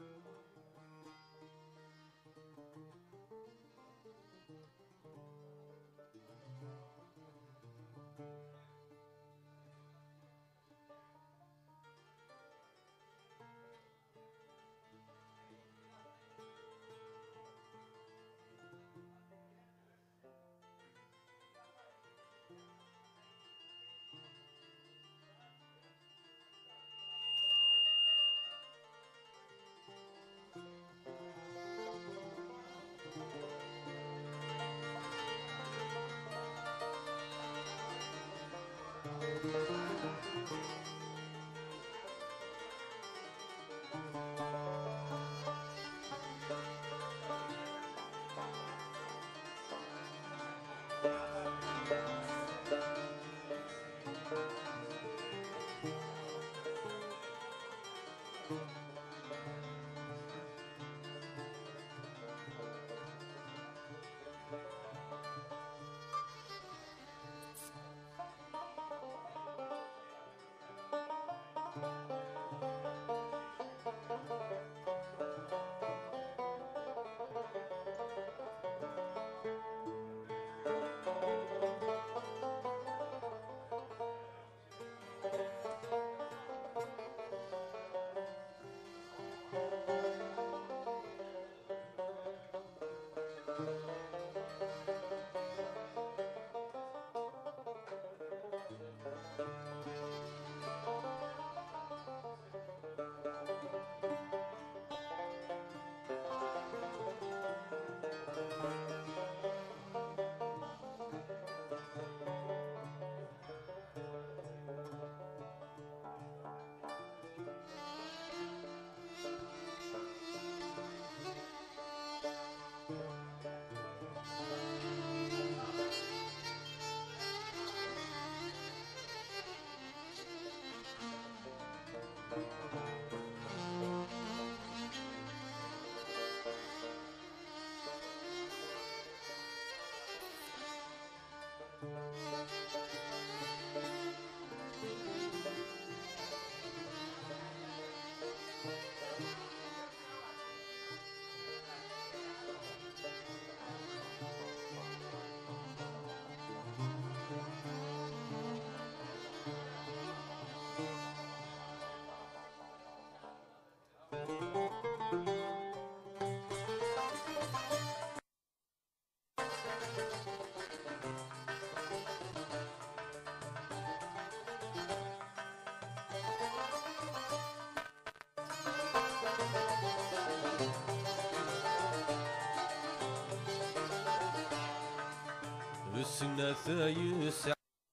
السنة ثايس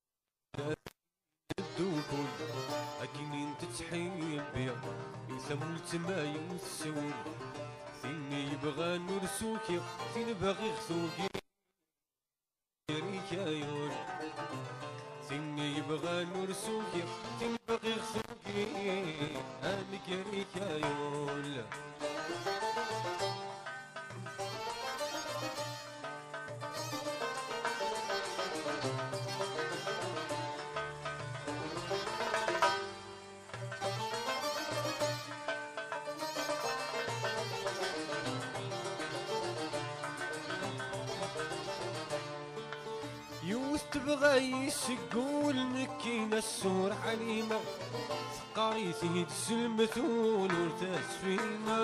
الدوكل أكين انت تحيب بيا يثمل تماي وتسول ثيني يبغى نرسوكي ثين باغي خثوكي ريكايول ثيني يبغى نرسوكي ثين باغي خثوكي أنك ريكايول تبغى يسقول مكينة السور عليمة سقاري تهد المثول ورتاس فينا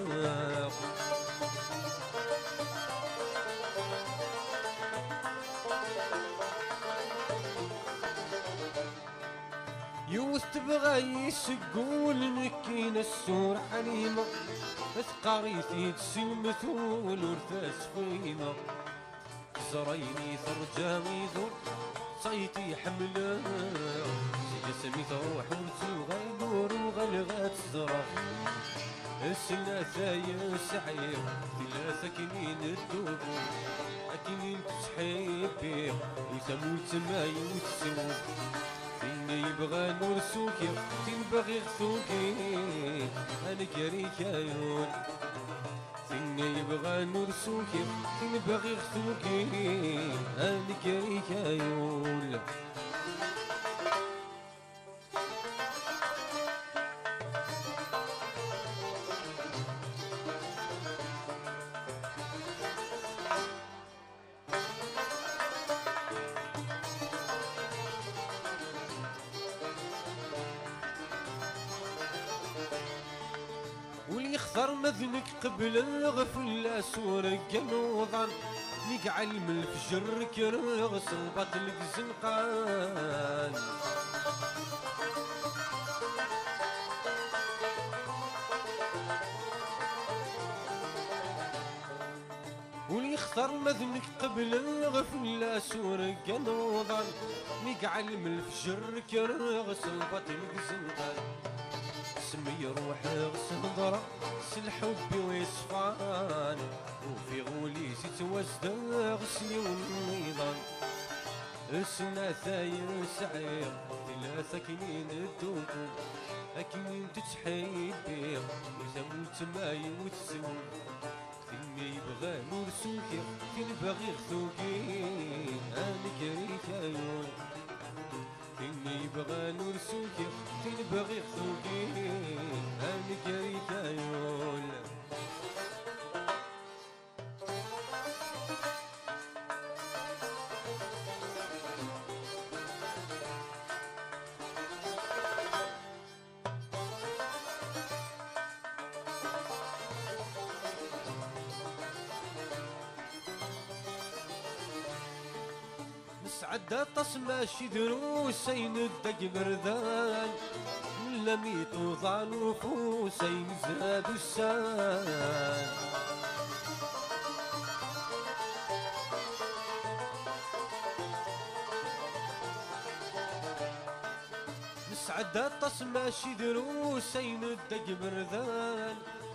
يوث تبغى يسقول مكينة السور عليمة سقاري تهد المثول ورتاس فينا زريني ثرجامي ذو صيتي حمله جسمي تروح وتغير وغلغات الزرع السنة ثايا سعير ثلاثة كنين الدوب أكنين تسحيب بيه يسمو تماي وتسوق فيني يبغى نرسوكي فين باغي غثوكي أنا كاريكايون فيني يبغى نرسوكي فين باغي غثوكي أنا كاريكايون يخسر مذنك قبل الغفلة سورك نوضن نقعل من الفجر كرغ صلبت لك زنقان واللي يخسر مذنك قبل الغفلة سورك نوضن نقعل من الفجر كرغ صلبت لك زنقان سمي روحي غصدرة سالحب ويصفان وفي غولي تتوزد غسلي والنيضان السنة ثاير سعير ثلاثة كنين الدوكو أكنين تتحيد بيغ وزموت ماي وتسوق فيني يبغى نور سوكي فين باغي غثوكي أنا كريك عيون فيني يبغى نور سوكي فين باغي غثوكي أنا كريك عيون عدا تصمى شي دروسين الدق بردان لميت وضع نفوسين زاد السان نسعد تصمى شي دروسين الدق بردان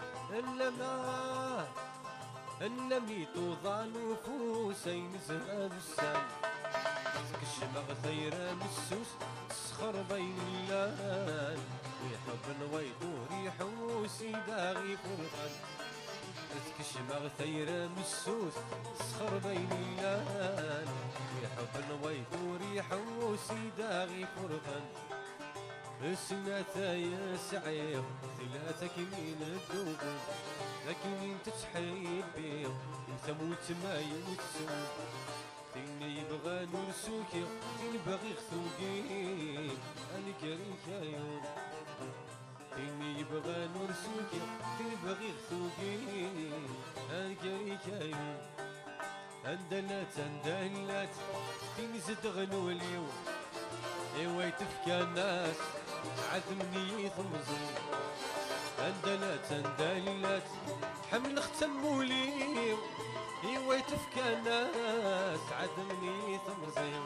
لميت وضع نفوسين زاد السان كشمغ ثيرة مسوس تسخر بين اللان ويحب نويدو ريحو سيداغي فرغان كشمغ ثيرة مسوس تسخر بين اللان ويحب نويدو ريحو سيداغي فرغان السنة ثايا سعير ثلاثة كمين الدوبو لكن تتحيد بيض وثموت ماي وتسوق فيني يبغى نور سوكي فين باغي غثوكي أنا كريك عيون فيني يبغى نور سوكي فين باغي غثوكي أنا كريك عيون اندلات فين زد غنوليو ايوا يتفكى الناس عذمني ثمزون اندلات حمل ختموليو ايوا يتفكى الناس عدمني ثمرزيو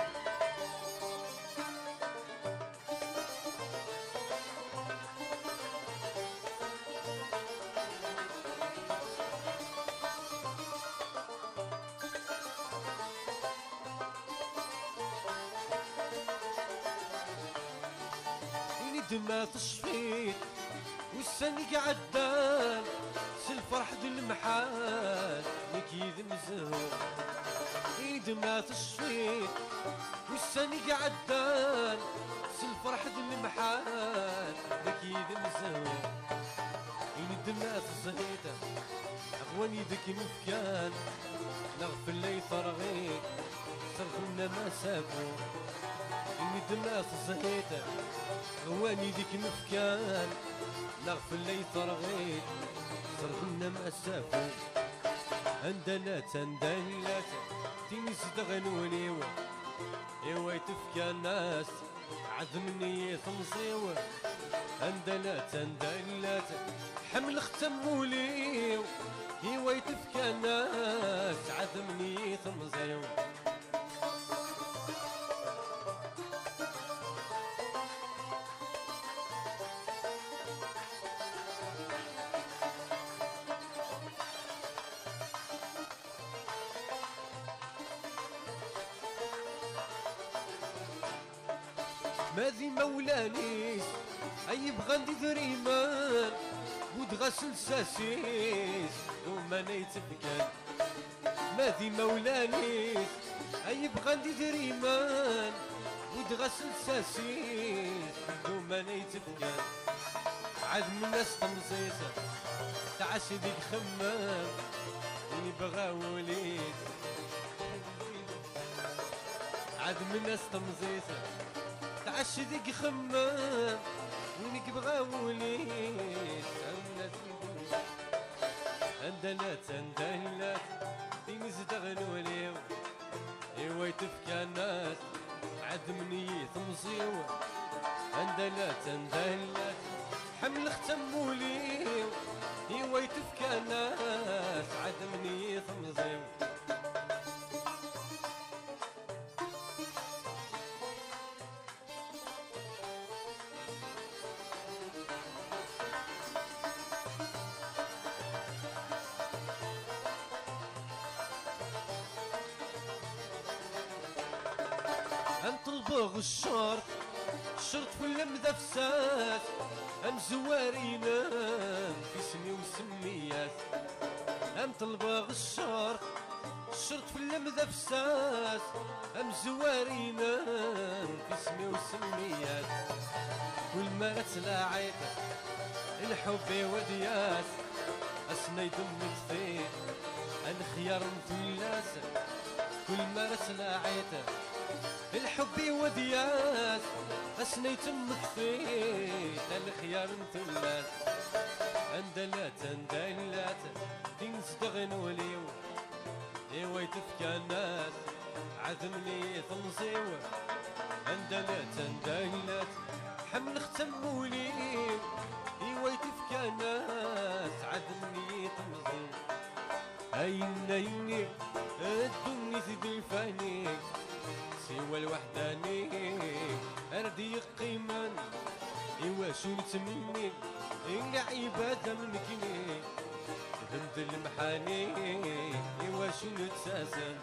دما تشفيت والسنق عدان سالفرح المحال نكيد مزهور ايد ما تشفيت والسنق عدان سالفرح المحال نكيد مزهور دما تزهيته اغوان يدك مفكان نغفل لي طرغيت صرفنا ما سافو دما تزهيته غواني ديك مفكان نغفل لي طرغيت صرفنا ما سافو اندلات تنسد غنوليو ايوا يتفكى الناس عذمني ثمصيو اندلات حمل ختموليو ايوا يتفكى الناس عذمني ثمصيو ماذي مولانيس اي بغى ندير ايمان ودغسل ساسيس وما نيتفكان ماذي مولانيس اي بغى ندير ايمان ودغسل ساسيس وما نيتفكان عاد من الناس تمصيصه تعس ديك خمام يبغى وليد عاد من الناس تمصيصه تعش ديك خمام وينك بغا وليد اندلات اندلات دين زدغن وليو ايوا يتفكى الناس عدمني تمزيو اندلات اندلات حمل ختم وليو ايوا يتفكى الناس عدمني تمزيو انطلبغ الشرط في اللمذة فساس ام زوارينا في سمي وسميات انطلبغ الشرط في اللمذة فساس ام زوارينا في سمي وسميات كل ما تلاعيت الحب ودياس اسنى يدم كثير الخيار مثلاس كل ما تلاعيت الحب ودياس اسنى يتم كثير الخيار مثلاس اندلات اندلات دين صدغن وليو ايوا يتفكى الناس عدمني تنصيو اندلات اندلات حمل ختم وليو ايوا يتفكى الناس عدمني تنصيو ايني الدنيا ذي الفاني سوى الوحداني اردي قيمان ايوا شو نتمني إلا عبادة منكني فهمت المحاني ايوا شو نتساسن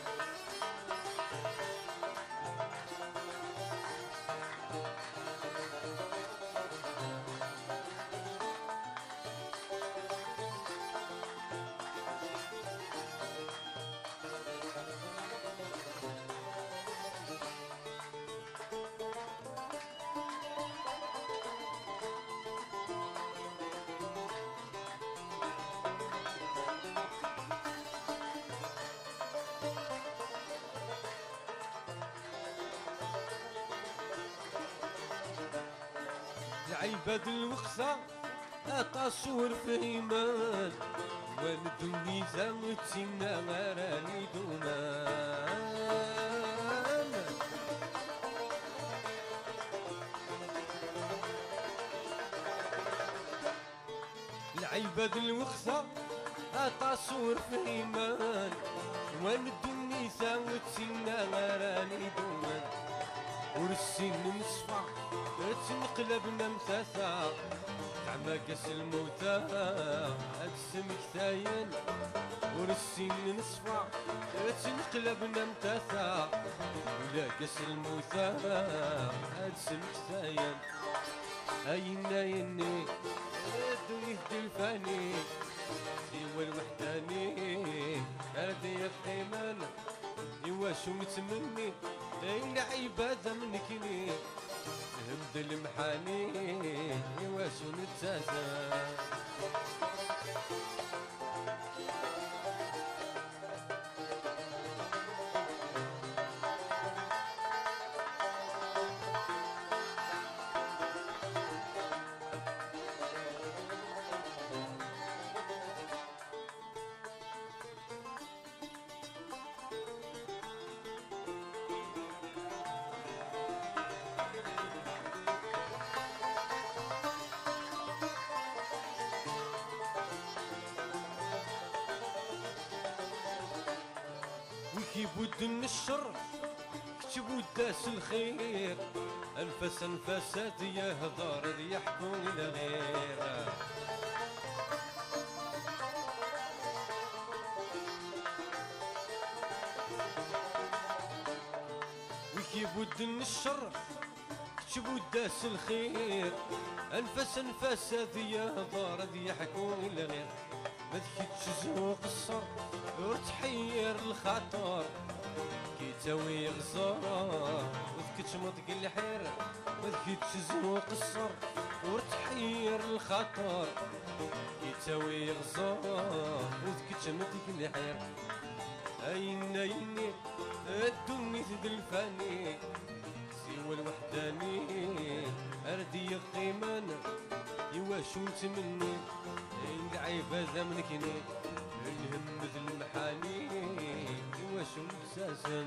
العباد الوخصة أتصور في إيمان والدنيا زمتنا غراني دومان العباد الوخصة أتصور في إيمان والدنيا زمتنا غراني دومان ورسين مصفى تنقلبنا مساسا تعمى كاس الموتى اجسم كثاين ورسين نصفى تنقلبنا مساسا ولا كاس الموتى اجسم كثاين اينا يني الدنيا الفاني سوى الوحداني هذه القيمان ايوا شو متمني اين عبادة منكني همد المحاني ايوا شو نتساسى كيبود من الشر كتبوا داس الخير انفاس انفاسات يهضر يحكوا الغير وكيبود من الشر كتبوا داس الخير انفاس انفاسات يهضر يحكوا الغير ما تكتش زوق الصر وتحير الخاطر كي تاوي غزار وذكتش مضق الحير وذكتش زوق الصر وتحير الخاطر كي تاوي غزار وذكتش مضق الحير اين ايني الدنيا ذي الفاني سوى الوحداني اردي قيمان إوا شو نتمني العبادة منكني الهم مثل المحاني إوا شو نتساسن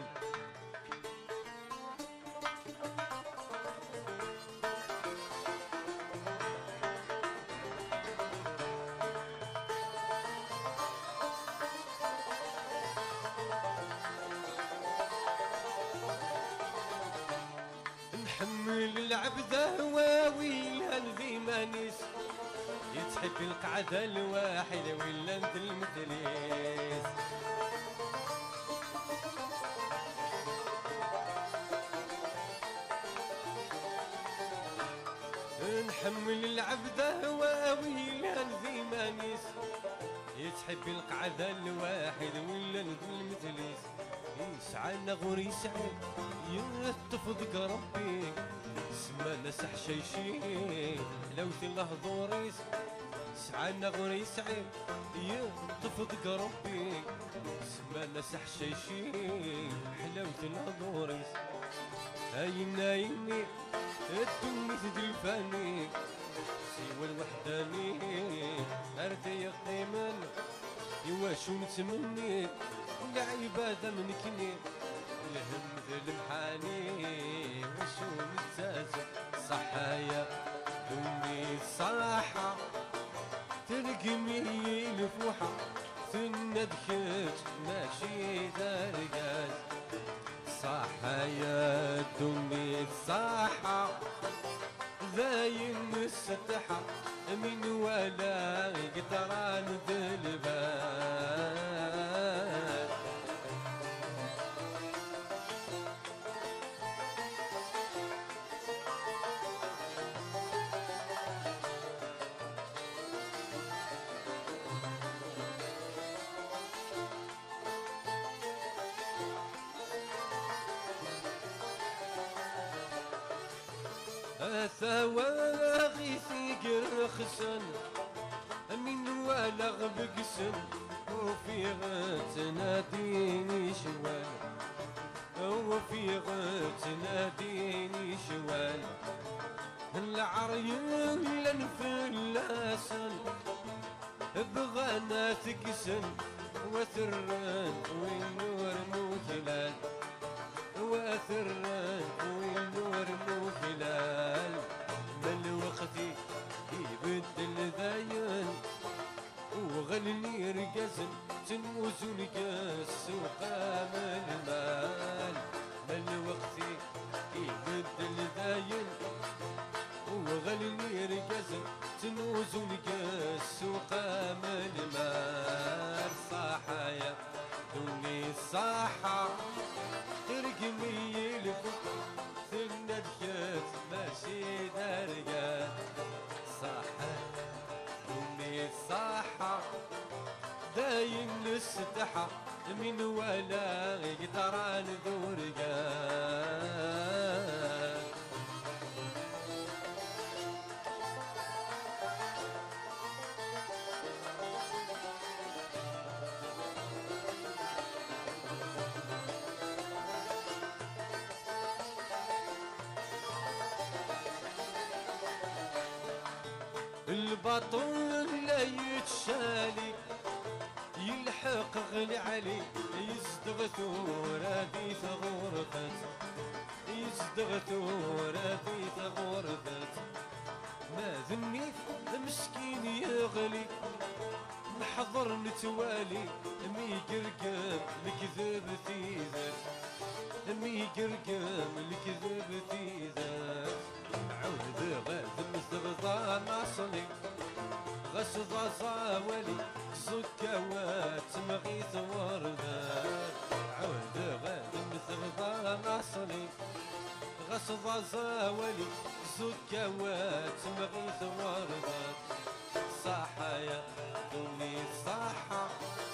نحمل العبدة هواوي هالذي مانيس يتحب القعدة الواحدة ولا انت المثليس نحمل العبدة هواوي هالذي مانيس يتحب القعدة الواحدة ولا انت المثليس يسعى غور يسعى يتفضك ربي سما نسح شي لو تله ضوريس سعى غور يسعى يتفضك ربي سما نسح شي حلاوة الهضوريس هاينا يني الدنيا تدلفاني سوى الوحداني ارتي قيمان إوا شو نتمني العبادة منكني الهم ذي المحاني وشو نتساسى صحايا دمي الصراحة ترقمي الفوحة ثنا دخلت ماشي درقات صحايا دمي الصراحة ذاين السطحة من ولا قدران ذلبان ثواغي ثقر خسن من ولا غبقسن وفي غت ناديني شوال وفي غت ناديني شوال العريان لنفلاسن بغانا تقسن وثران والنور مخلال وثران والنور مخلال من وقتي يبدل ذاين وغني رقزن تنوز ونقاس وقام المال من وقتي يبدل ذاين وغني رقزن تنوز ونقاس وقام المال صحايا دوني الصحة ترقمي الفوق ثنا دخلت ماشي درقات صحة دوني الصحة داين السدحة من ولا قدران ذورقات البطل لا يتشالي يلحق غلي علي يصدغ ثورة في غرفة يصدغ ثورة في غرفة ما ذنيت مسكين يغلي نحضر نتوالي مي قرقم الكذب في ذات مي قرقم الكذب في ذات عود غاثم استغضى ناصلي غصضى صاولي سكوات مغيث وردات عود غاثم استغضى ناصلي غصضى صاولي سكوات مغيث وردات صحايا دوني الصحة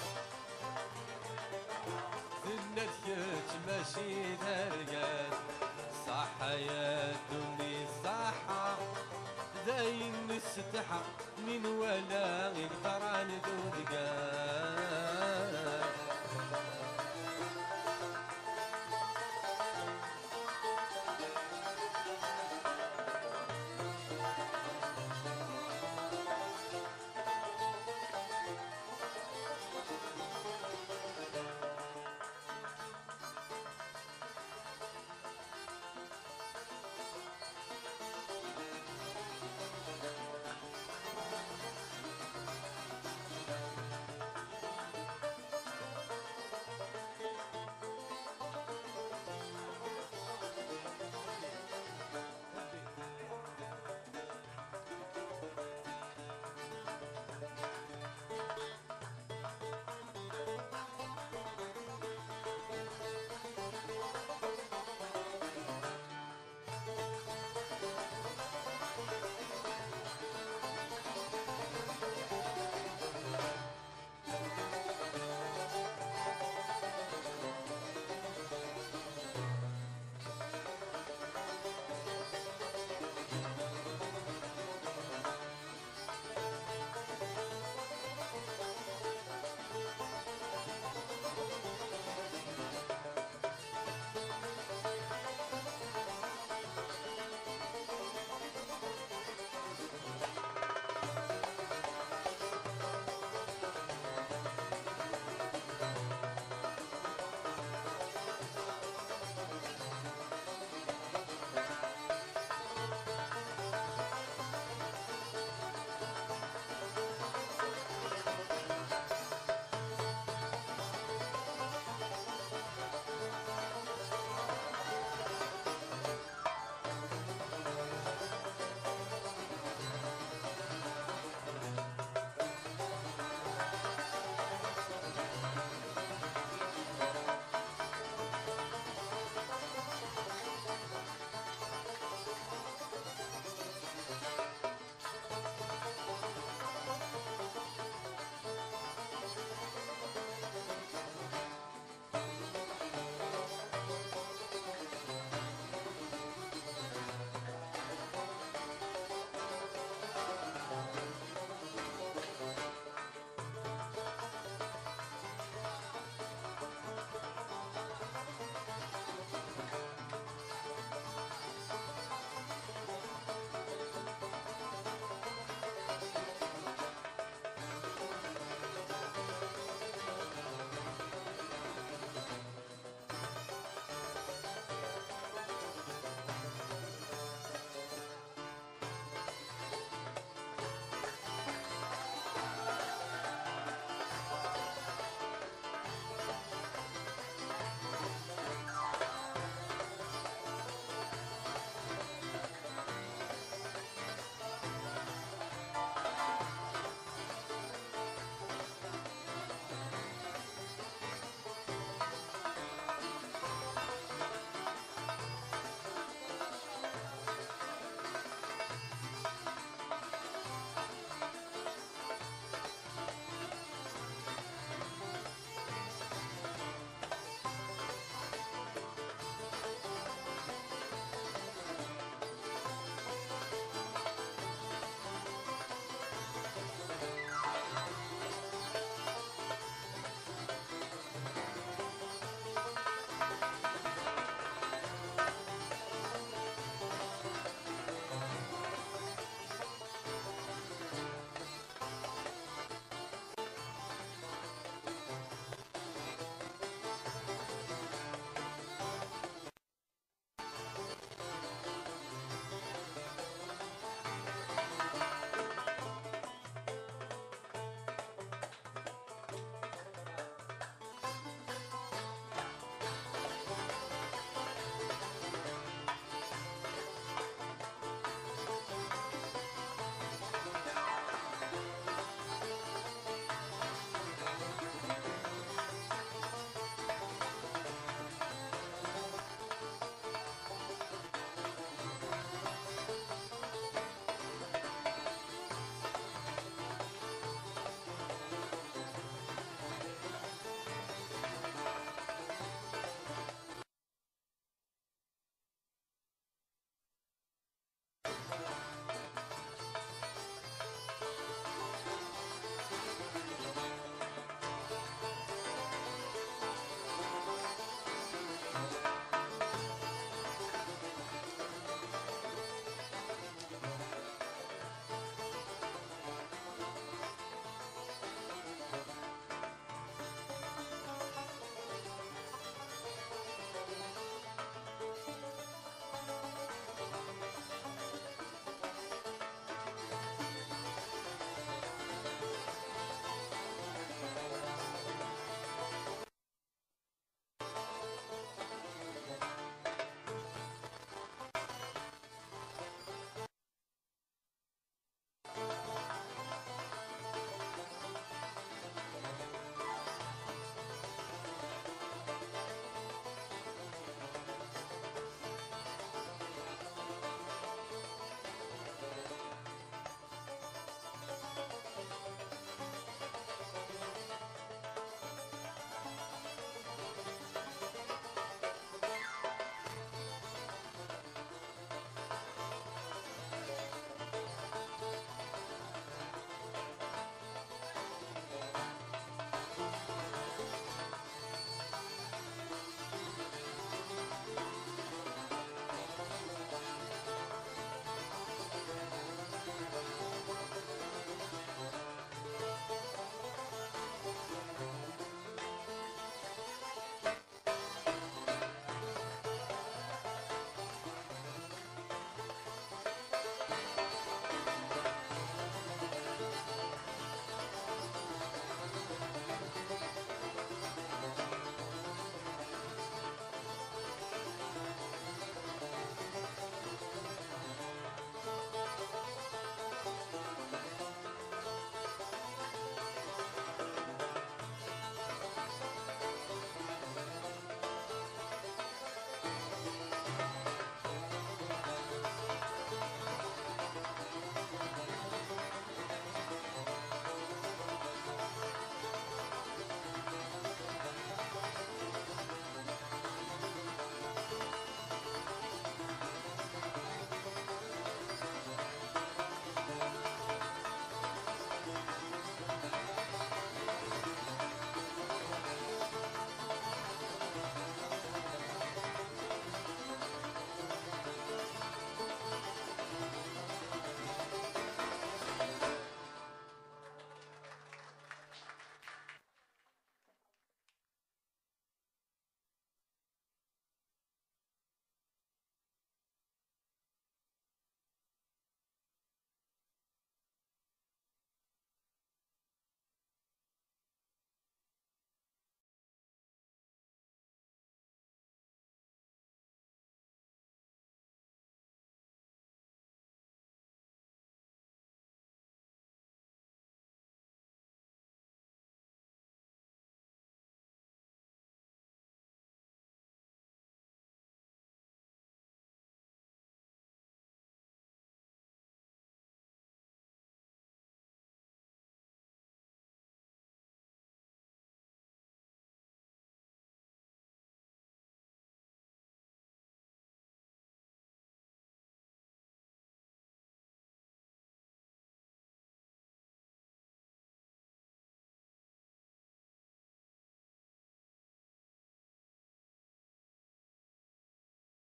ثنا دخلت ماشي درقات صحايا دوني الصحة داين الستحة من ولا يقدر عن ذو